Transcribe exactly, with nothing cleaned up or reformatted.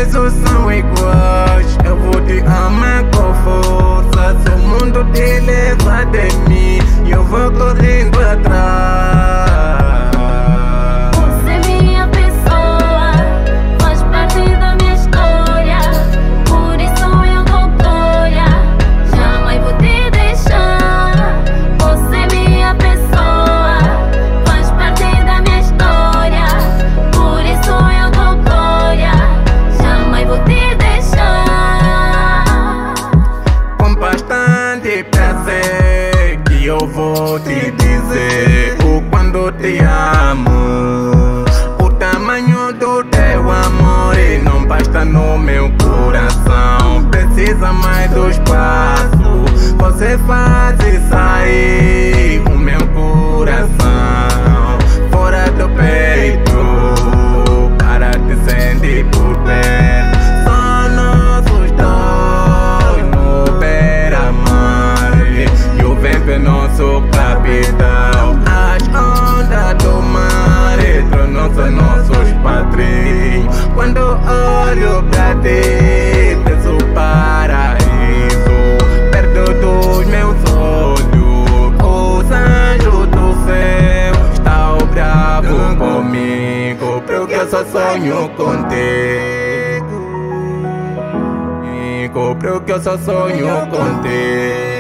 preços são iguais. Eu vou te amar com força. Se o mundo te leva de mim, eu vou correndo atrás. Você é minha pessoa, faz parte da minha história. Por isso eu dou glória, jamais vou te deixar. Você é minha pessoa, faz parte da minha história. Por isso eu dou glória, jamais vou te deixar. Com bastante prazer que eu vou te dizer o quando te amo. O tamanho do teu amor e não basta no meu coração. Precisa mais do espaço. Você faz sair o meu coração fora do peito para te sentir por perto. Só nossos dois no beira-mar e o vento é nosso capitão. As ondas do mar tornam-se nossos padrinhos. Quando olho pra ti, penso paraíso perto dos meus olhos. Os anjos do céu estão bravos comigo, porque eu só sonho contigo. Porque eu só sonho contigo.